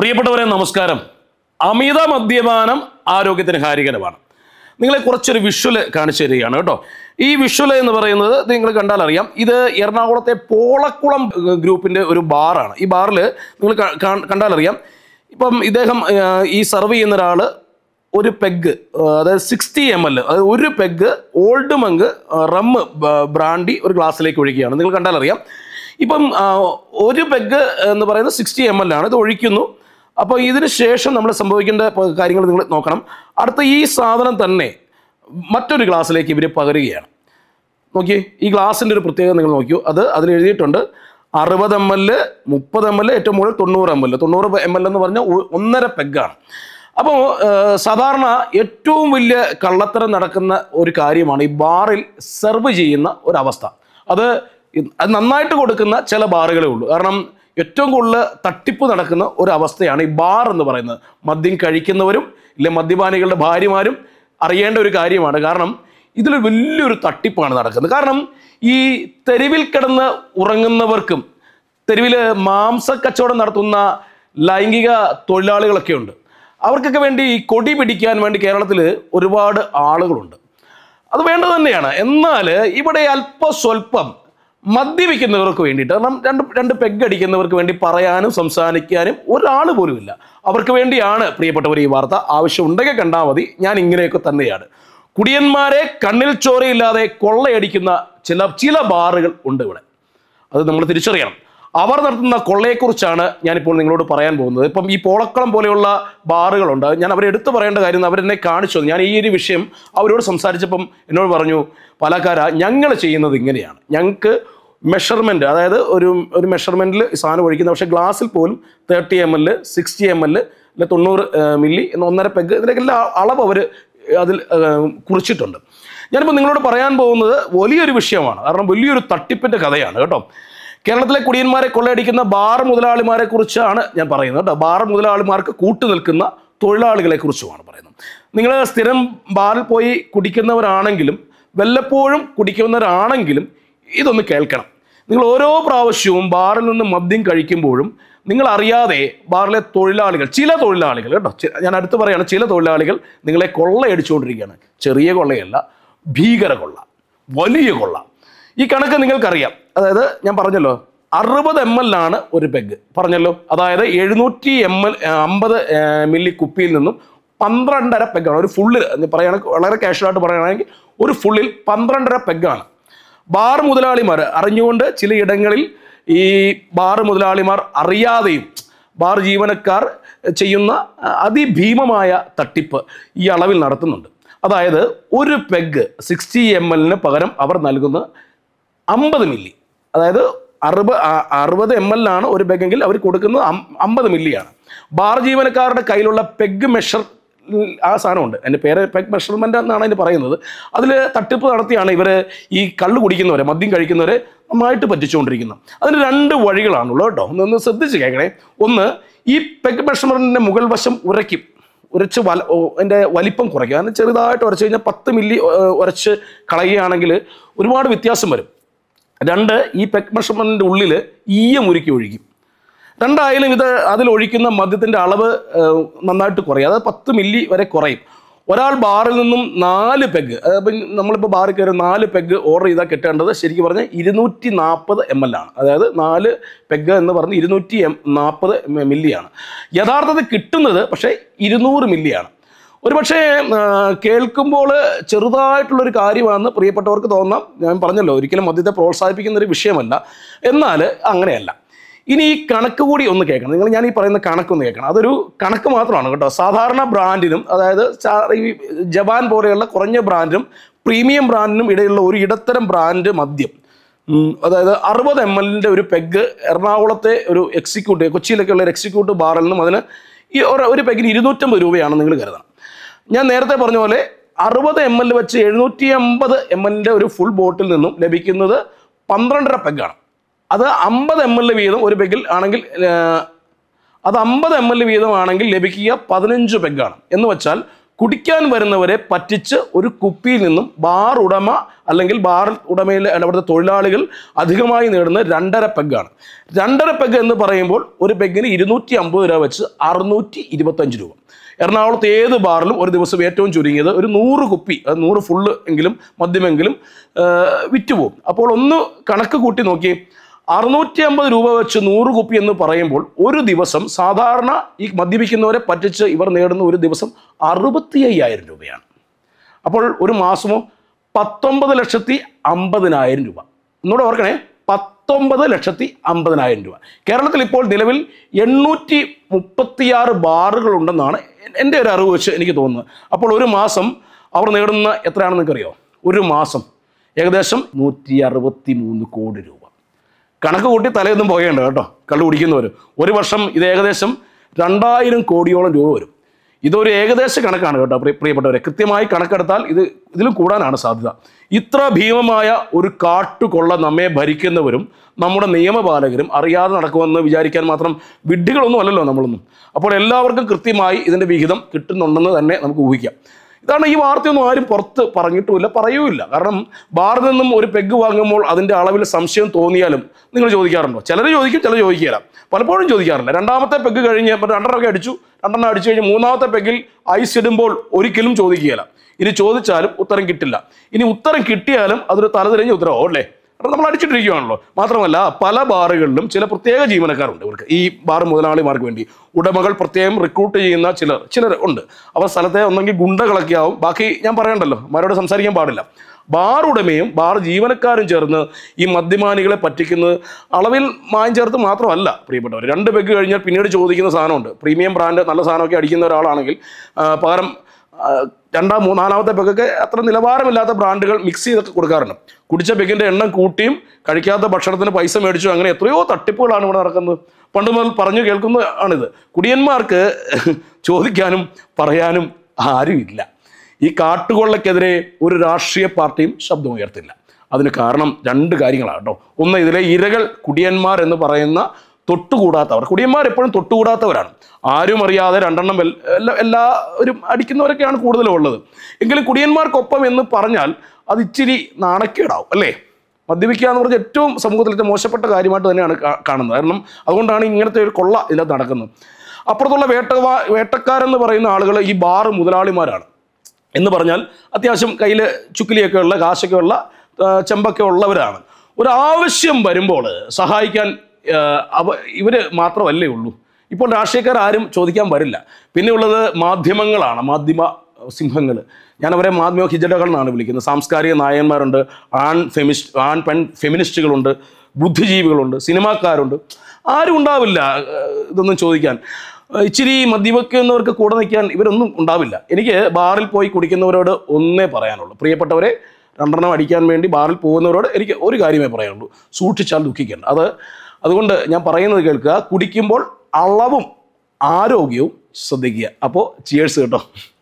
പ്രിയപ്പെട്ടവരെ നമസ്കാരം. അമിത മദ്യപാനം ആരോഗ്യത്തിന് ഹാനികരമാണ്. നിങ്ങളെ കുറച്ചൊരു വിഷ്വൽ കാണിച്ചു തരികയാണ് കേട്ടോ. ഈ വിഷ്വൽ എന്ന് പറയുന്നത് നിങ്ങൾ കണ്ടാൽ അറിയാം, ഇത് എറണാകുളത്തെ പോളക്കുളം ഗ്രൂപ്പിൻ്റെ ഒരു ബാറാണ്. ഈ ബാറിൽ നിങ്ങൾ കണ്ടാൽ അറിയാം, ഇപ്പം ഇദ്ദേഹം ഈ സർവ് ചെയ്യുന്ന ഒരാൾ ഒരു പെഗ്, അതായത് 60 ml, അതായത് ഒരു peg Old Monk rum brandy ഒരു ഗ്ലാസ്സിലേക്ക് ഒഴിക്കുകയാണ്. നിങ്ങൾ കണ്ടാൽ അറിയാം, ഇപ്പം ഒരു പെഗ് എന്ന് പറയുന്നത് 60 ml ആണ്. ഇത് ഒഴിക്കുന്നു. അപ്പോൾ ഇതിന് ശേഷം നമ്മൾ സംഭവിക്കേണ്ട കാര്യങ്ങൾ നിങ്ങൾ നോക്കണം. അടുത്ത ഈ സാധനം തന്നെ മറ്റൊരു ഗ്ലാസ്സിലേക്ക് ഇവർ പകരുകയാണ്. നോക്കിയേ, ഈ ഗ്ലാസിൻ്റെ ഒരു പ്രത്യേകത നിങ്ങൾ നോക്കിയോ, അതിൽ എഴുതിയിട്ടുണ്ട് 60 ml, 30 ml, ഏറ്റവും മുകളിൽ 90 ml. 90 ml എന്ന് പറഞ്ഞാൽ 1.5 പെഗ്ഗാണ്. അപ്പോൾ സാധാരണ ഏറ്റവും വലിയ കള്ളത്തരം നടക്കുന്ന ഒരു കാര്യമാണ് ഈ ബാറിൽ സെർവ് ചെയ്യുന്ന ഒരവസ്ഥ. അത് നന്നായിട്ട് കൊടുക്കുന്ന ചില ബാറുകളേ ഉള്ളൂ. കാരണം ഏറ്റവും കൂടുതൽ തട്ടിപ്പ് നടക്കുന്ന ഒരു അവസ്ഥയാണ് ഈ ബാർ എന്ന് പറയുന്നത്. മദ്യം കഴിക്കുന്നവരും ഇല്ലെ മദ്യപാനികളുടെ ഭാര്യമാരും അറിയേണ്ട ഒരു കാര്യമാണ്. കാരണം ഇതിൽ വലിയൊരു തട്ടിപ്പാണ് നടക്കുന്നത്. കാരണം ഈ തെരുവിൽ കിടന്ന് ഉറങ്ങുന്നവർക്കും തെരുവിൽ മാംസക്കച്ചവടം നടത്തുന്ന ലൈംഗിക തൊഴിലാളികളൊക്കെ ഉണ്ട്. അവർക്കൊക്കെ വേണ്ടി ഈ കൊടി പിടിക്കാൻ വേണ്ടി കേരളത്തിൽ ഒരുപാട് ആളുകളുണ്ട്. അത് വേണ്ടത് തന്നെയാണ്. എന്നാൽ ഇവിടെ സ്വല്പം മദ്യപിക്കുന്നവർക്ക് വേണ്ടിയിട്ട്, കാരണം രണ്ട് പെഗ് അടിക്കുന്നവർക്ക് വേണ്ടി പറയാനും സംസാരിക്കാനും ഒരാൾ പോലുമില്ല. അവർക്ക് വേണ്ടിയാണ് പ്രിയപ്പെട്ടവർ ഈ വാർത്ത. ആവശ്യമുണ്ടെങ്കിൽ കണ്ടാൽ മതി. ഞാൻ ഇങ്ങനെയൊക്കെ തന്നെയാണ്. കുടിയന്മാരെ കണ്ണിൽ ചോരയില്ലാതെ കൊള്ളയടിക്കുന്ന ചില ബാറുകൾ ഉണ്ട് ഇവിടെ. അത് നമ്മൾ തിരിച്ചറിയണം. അവർ നടത്തുന്ന കൊള്ളയെക്കുറിച്ചാണ് ഞാനിപ്പോൾ നിങ്ങളോട് പറയാൻ പോകുന്നത്. ഇപ്പം ഈ പോളക്കുളം പോലെയുള്ള ബാറുകളുണ്ട്. ഞാൻ അവരെ എടുത്തു പറയേണ്ട കാര്യം, അവരെന്നെ കാണിച്ചു. ഞാൻ ഈ ഒരു വിഷയം അവരോട് സംസാരിച്ചപ്പം എന്നോട് പറഞ്ഞു, പാലക്കാര ഞങ്ങൾ ചെയ്യുന്നത് ഇങ്ങനെയാണ്. ഞങ്ങൾക്ക് മെഷർമെൻറ്റ്, അതായത് ഒരു മെഷർമെൻറ്റിൽ സാധനം ഒഴിക്കുന്നത്, പക്ഷേ ഗ്ലാസ്സിൽ പോലും 30 ml, 60 ml, അല്ലെ 90 ml എന്ന് 1.5 പെഗ്, ഇതിനൊക്കെല്ലാം അളവ് അവർ അതിൽ കുറിച്ചിട്ടുണ്ട്. ഞാനിപ്പോൾ നിങ്ങളോട് പറയാൻ പോകുന്നത് വലിയൊരു വിഷയമാണ്. കാരണം വലിയൊരു തട്ടിപ്പിൻ്റെ കഥയാണ് കേട്ടോ. കേരളത്തിലെ കുടിയന്മാരെ കൊള്ളയടിക്കുന്ന ബാർ മുതലാളിമാരെ കുറിച്ചാണ് ഞാൻ പറയുന്നത് കേട്ടോ. ബാർ മുതലാളിമാർക്ക് കൂട്ടുനിൽക്കുന്ന തൊഴിലാളികളെ കുറിച്ചുമാണ് പറയുന്നത്. നിങ്ങൾ സ്ഥിരം ബാറിൽ പോയി കുടിക്കുന്നവരാണെങ്കിലും വല്ലപ്പോഴും കുടിക്കുന്നവരാണെങ്കിലും ഇതൊന്ന് കേൾക്കണം. നിങ്ങൾ ഓരോ പ്രാവശ്യവും ബാറിൽ നിന്ന് മദ്യം കഴിക്കുമ്പോഴും നിങ്ങൾ അറിയാതെ ബാറിലെ ചില തൊഴിലാളികൾ കേട്ടോ, ഞാൻ അടുത്ത് പറയുകയാണ്, ചില തൊഴിലാളികൾ നിങ്ങളെ കൊള്ളയടിച്ചുകൊണ്ടിരിക്കുകയാണ്. ചെറിയ കൊള്ളയല്ല, ഭീകര കൊള്ള, വലിയ കൊള്ള. ഈ കണക്ക് നിങ്ങൾക്കറിയാം. അതായത് ഞാൻ പറഞ്ഞല്ലോ 60 ml ആണ് ഒരു പെഗ് പറഞ്ഞല്ലോ. അതായത് 750 മില്ലി കുപ്പിയിൽ നിന്നും 12.5 പെഗ്ഗാണ് ഒരു ഫുള്ളിൽ. പറയുകയാണെങ്കിൽ വളരെ കാഷ്വലായിട്ട് പറയുകയാണെങ്കിൽ ഒരു ഫുള്ളിൽ 12.5 പെഗ്ഗാണ്. ബാർ മുതലാളിമാർ അറിഞ്ഞുകൊണ്ട് ചിലയിടങ്ങളിൽ ഈ ബാർ മുതലാളിമാർ അറിയാതെയും ബാർ ജീവനക്കാർ ചെയ്യുന്ന അതിഭീമമായ തട്ടിപ്പ് ഈ അളവിൽ നടത്തുന്നുണ്ട്. അതായത് ഒരു പെഗ് 60 ml പകരം അവർ നൽകുന്ന 50 മില്ലി, അതായത് 60 ml ആണ് ഒരു പെഗ്ഗെങ്കിൽ അവർ കൊടുക്കുന്നത് 50 മില്ലിയാണ്. ബാർ ജീവനക്കാരുടെ കയ്യിലുള്ള പെഗ് മെഷർ ആ സാധനമുണ്ട്. എൻ്റെ പേര് പെഗ് മെഷർമെൻ്റ് എന്നാണ് അതിന് പറയുന്നത്. അതിൽ തട്ടിപ്പ് നടത്തിയാണ് ഇവർ ഈ കള്ള് കുടിക്കുന്നവരെ, മദ്യം കഴിക്കുന്നവരെ നന്നായിട്ട് പറ്റിച്ചുകൊണ്ടിരിക്കുന്നത്. അതിന് 2 വഴികളാണുള്ളത് കേട്ടോ. ഒന്ന് ശ്രദ്ധിച്ച് കേൾക്കണേ. ഒന്ന്, ഈ പെഗ് മെഷർമെൻറ്റിൻ്റെ മുകൾ വശം ഉരച്ച് അതിൻ്റെ വലിപ്പം കുറയ്ക്കുക. അതിന് ചെറുതായിട്ട് ഉരച്ച് കഴിഞ്ഞാൽ 10 മില്ലി ഉരച്ച് കളയുകയാണെങ്കിൽ ഒരുപാട് വ്യത്യാസം വരും. 2, ഈ പെഗ് മെഷർമെൻറ്റിൻ്റെ ഉള്ളിൽ മുരുക്കി ഒഴിക്കും. രണ്ടായാലും അതിലൊഴിക്കുന്ന മദ്യത്തിൻ്റെ അളവ് നന്നായിട്ട് കുറയും. അതായത് 10 മില്ലി വരെ കുറയും. ഒരാൾ ബാറിൽ നിന്നും 4 പെഗ്, അപ്പം നമ്മളിപ്പോൾ ബാറിൽ കയറി 4 പെഗ് ഓർഡർ ചെയ്താൽ കിട്ടേണ്ടത് ശരിക്കും പറഞ്ഞാൽ 240 ml ആണ്. അതായത് 4 പെഗ് എന്ന് പറഞ്ഞ് 240 മില്ലിയാണ് യഥാർത്ഥത്തിൽ കിട്ടുന്നത്. പക്ഷേ 200 മില്ലിയാണ്. ഒരു പക്ഷേ കേൾക്കുമ്പോൾ ചെറുതായിട്ടുള്ളൊരു കാര്യമാണെന്ന് പ്രിയപ്പെട്ടവർക്ക് തോന്നാം. ഞാൻ പറഞ്ഞല്ലോ, ഒരിക്കലും മദ്യത്തെ പ്രോത്സാഹിപ്പിക്കുന്നൊരു വിഷയമല്ല. എന്നാൽ അങ്ങനെയല്ല. ഇനി ഈ കണക്ക് കൂടി ഒന്ന് കേൾക്കണം. ഞാൻ ഈ പറയുന്ന കണക്കൊന്ന് കേൾക്കണം. അതൊരു കണക്ക് മാത്രമാണ് കേട്ടോ. സാധാരണ ബ്രാൻഡിനും, അതായത് ഈ ജവാൻ പോലെയുള്ള കുറഞ്ഞ ബ്രാൻഡിനും പ്രീമിയം ബ്രാൻഡിനും ഇടയിലുള്ള ഒരു ഇടത്തരം ബ്രാൻഡ് മദ്യം, അതായത് 60 ml ഒരു പെഗ് എറണാകുളത്തെ ഒരു എക്സിക്യൂട്ടീവ്, കൊച്ചിയിലൊക്കെ ഉള്ള ഒരു എക്സിക്യൂട്ടീവ് ബാറിൽ നിന്നും അതിന് ഈ ഒരു പെഗിന് 250 രൂപയാണ് നിങ്ങൾ കരുതണം. ഞാൻ നേരത്തെ പറഞ്ഞ പോലെ 60 ml വെച്ച് 750 ml ഒരു ഫുൾ ബോട്ടിൽ നിന്നും ലഭിക്കുന്നത് 12.5 പെഗ്ഗാണ്. അത് 50 ml വീതം ഒരു പെഗിൽ ആണെങ്കിൽ, അത് 50 ml വീതമാണെങ്കിൽ ലഭിക്കുക 15 പെഗ്ഗാണ്. എന്ന് വെച്ചാൽ കുടിക്കാൻ വരുന്നവരെ പറ്റിച്ച് ഒരു കുപ്പിയിൽ നിന്നും ബാർ ഉടമ അല്ലെങ്കിൽ ബാർ ഉടമയിൽ അവിടുത്തെ തൊഴിലാളികൾ അധികമായി നേടുന്ന 2.5 പെഗ്ഗാണ്. 2.5 പെഗ് എന്ന് പറയുമ്പോൾ ഒരു പെഗ്ഗിന് 250 രൂപ വെച്ച് 625 രൂപ. എറണാകുളത്ത് ഏത് ബാറിലും ഒരു ദിവസം ഏറ്റവും ചുരുങ്ങിയത് ഒരു 100 കുപ്പി, 100 ഫുള്ള് എങ്കിലും മദ്യമെങ്കിലും വിറ്റുപോകും. അപ്പോൾ ഒന്ന് കണക്ക് കൂട്ടി നോക്കി, 650 രൂപ വെച്ച് 100 കുപ്പി എന്ന് പറയുമ്പോൾ ഒരു ദിവസം സാധാരണ ഈ മദ്യപിക്കുന്നവരെ പറ്റിച്ച് ഇവർ നേടുന്ന ഒരു ദിവസം 65,000 രൂപയാണ്. അപ്പോൾ ഒരു മാസമോ 19,50,000 രൂപ. ഒന്നുകൂടെ ഓർക്കണേ, 19,50,000 രൂപ. കേരളത്തിൽ ഇപ്പോൾ നിലവിൽ 836 ബാറുകളുണ്ടെന്നാണ് എൻ്റെ ഒരു അറിവ് വെച്ച് എനിക്ക് തോന്നുന്നത്. അപ്പോൾ ഒരു മാസം അവർ നേടുന്ന എത്രയാണെന്ന് നിങ്ങൾക്കറിയോ? ഒരു മാസം ഏകദേശം 163 കോടി രൂപ. കണക്ക് കൂട്ടി തലയൊന്നും പോകേണ്ട കേട്ടോ, കള്ളു കുടിക്കുന്നവർ. ഒരു വർഷം ഇത് ഏകദേശം 2000 കോടിയോളം രൂപ വരും. ഇതൊരു ഏകദേശ കണക്കാണ് കേട്ടോ പ്രിയപ്പെട്ടവരെ. കൃത്യമായി കണക്കെടുത്താൽ ഇതിലും കൂടാനാണ് സാധ്യത. ഇത്ര ഭീമമായ ഒരു കാട്ടുകൊള്ള നമ്മെ ഭരിക്കുന്നവരും നമ്മുടെ നിയമപാലകരും അറിയാതെ നടക്കുമെന്ന് വിചാരിക്കാൻ മാത്രം വിഡ്ഢികളൊന്നും അല്ലല്ലോ നമ്മളൊന്നും. അപ്പോൾ എല്ലാവർക്കും കൃത്യമായി ഇതിൻ്റെ വിഹിതം കിട്ടുന്നുണ്ടെന്ന് തന്നെ നമുക്ക് ഊഹിക്കാം. ഇതാണ് ഈ വാർത്തയൊന്നും ആരും പുറത്ത് പറഞ്ഞിട്ടുമില്ല, പറയുമില്ല. കാരണം ബാറിൽ നിന്നും ഒരു പെഗ് വാങ്ങുമ്പോൾ അതിൻ്റെ അളവിൽ സംശയം തോന്നിയാലും നിങ്ങൾ ചോദിക്കാറുണ്ടോ? ചിലർ ചോദിക്കും, ചിലർ ചോദിക്കില്ല. പലപ്പോഴും ചോദിക്കാറില്ല. രണ്ടാമത്തെ പെഗ് കഴിഞ്ഞ് 2.5 അടിച്ചു, 2 അടിച്ചു കഴിഞ്ഞ് 3ാമത്തെ പെഗിൽ ഐസ് ഇടുമ്പോൾ ഒരിക്കലും ചോദിക്കുകയില്ല. ഇനി ചോദിച്ചാലും ഉത്തരം കിട്ടില്ല. ഇനി ഉത്തരം കിട്ടിയാലും അതൊരു തലതിരിഞ്ഞ ഉത്തരവോ അല്ലേ? കാരണം നമ്മൾ അടിച്ചിട്ടിരിക്കുകയാണല്ലോ. മാത്രമല്ല പല ബാറുകളിലും ചില പ്രത്യേക ജീവനക്കാരുണ്ട്. ഇവർക്ക് ഈ ബാർ മുതലാളിമാർക്ക് വേണ്ടി ഉടമകൾ പ്രത്യേകം റിക്രൂട്ട് ചെയ്യുന്ന ചിലർ ഉണ്ട്. അവർ സ്ഥലത്തെ ഒന്നെങ്കിൽ ഗുണ്ടകളൊക്കെ ആവും. ബാക്കി ഞാൻ പറയണ്ടല്ലോ, അവരോട് സംസാരിക്കാൻ പാടില്ല. ബാർ ഉടമയും ബാർ ജീവനക്കാരും ചേർന്ന് ഈ മദ്യപാനികളെ പറ്റിക്കുന്നത് അളവിൽ മായം ചേർത്ത് മാത്രമല്ല പ്രിയപ്പെട്ടവർ. 2 പെഗ് കഴിഞ്ഞാൽ പിന്നീട് ചോദിക്കുന്ന സാധനമുണ്ട്. പ്രീമിയം ബ്രാൻഡ് നല്ല സാധനമൊക്കെ അടിക്കുന്ന ഒരാളാണെങ്കിൽ പകരം 2, 3, 4ാമത്തെ പെഗൊക്കെ അത്ര നിലവാരമില്ലാത്ത ബ്രാൻഡുകൾ മിക്സ് ചെയ്തൊക്കെ കൊടുക്കാറുണ്ട്. കുടിച്ച പെഗിൻ്റെ എണ്ണം കൂട്ടിയും കഴിക്കാത്ത ഭക്ഷണത്തിന് പൈസ മേടിച്ചു, അങ്ങനെ എത്രയോ തട്ടിപ്പുകളാണ് ഇവിടെ നടക്കുന്നത്. പണ്ട് മുതൽ പറഞ്ഞു കേൾക്കുന്നതാണിത്. കുടിയന്മാർക്ക് ചോദിക്കാനും പറയാനും ആരുമില്ല. ഈ കാട്ടുകൊള്ളക്കെതിരെ ഒരു രാഷ്ട്രീയ പാർട്ടിയും ശബ്ദമുയർത്തില്ല. അതിന് കാരണം 2 കാര്യങ്ങളാണ് കേട്ടോ. ഒന്ന്, ഇതിലെ ഇരകൾ കുടിയന്മാർ എന്ന് പറയുന്ന തൊട്ടുകൂടാത്തവർ. കുടിയന്മാർ എപ്പോഴും തൊട്ടുകൂടാത്തവരാണ്. ആരും അറിയാതെ 2 എല്ലാവരും അടിക്കുന്നവരൊക്കെയാണ് കൂടുതലും ഉള്ളത്. എങ്കിലും കുടിയന്മാർക്കൊപ്പം എന്ന് പറഞ്ഞാൽ അത് ഇച്ചിരി നാണക്കേടാവും അല്ലേ? മദ്യപിക്കുക എന്ന് പറഞ്ഞാൽ ഏറ്റവും സമൂഹത്തിലത്തെ മോശപ്പെട്ട കാര്യമായിട്ട് തന്നെയാണ് കാണുന്നത്. കാരണം അതുകൊണ്ടാണ് ഇങ്ങനത്തെ ഒരു കൊള്ള ഇതിനകത്ത് നടക്കുന്നത്. അപ്പുറത്തുള്ള വേട്ടക്കാരെന്ന് പറയുന്ന ആളുകൾ ഈ ബാർ മുതലാളിമാരാണ്. എന്ന് പറഞ്ഞാൽ അത്യാവശ്യം കയ്യിൽ ചുക്കിലിയൊക്കെ ഉള്ള, കാശൊക്കെ ഉള്ള, ചെമ്പൊക്കെ ഉള്ളവരാണ്. ഒരു ആവശ്യം വരുമ്പോൾ സഹായിക്കാൻ ഇവർ മാത്രമല്ലേ ഉള്ളൂ. ഇപ്പോൾ രാഷ്ട്രീയക്കാർ ആരും ചോദിക്കാൻ വരില്ല. പിന്നെ ഉള്ളത് മാധ്യമങ്ങളാണ്, മാധ്യമ സിംഹങ്ങൾ. ഞാൻ അവരെ മാധ്യമ ഹിജടകൾ എന്നാണ് വിളിക്കുന്നത്. സാംസ്കാരിക നായകന്മാരുണ്ട്, പെൺ ഫെമിനിസ്റ്റുകളുണ്ട്, ബുദ്ധിജീവികളുണ്ട്, സിനിമാക്കാരുണ്ട്. ആരും ഉണ്ടാവില്ല ഇതൊന്നും ചോദിക്കാൻ. ഇച്ചിരി മദ്യപിക്കുന്നവർക്ക് കൂടെ നിൽക്കാൻ ഇവരൊന്നും ഉണ്ടാവില്ല. എനിക്ക് ബാറിൽ പോയി കുടിക്കുന്നവരോട് ഒന്നേ പറയാനുള്ളൂ, പ്രിയപ്പെട്ടവരെ, 2 അടിക്കാൻ വേണ്ടി ബാറിൽ പോകുന്നവരോട് എനിക്ക് ഒരു കാര്യമേ പറയാനുള്ളൂ: സൂക്ഷിച്ചാൽ ദുഃഖിക്കേണ്ട. അതുകൊണ്ട് ഞാൻ പറയുന്നത് കേൾക്കുക. കുടിക്കുമ്പോൾ അളവും ആരോഗ്യവും ശ്രദ്ധിക്കുക. അപ്പോൾ ചിയേഴ്സ് കേട്ടോ.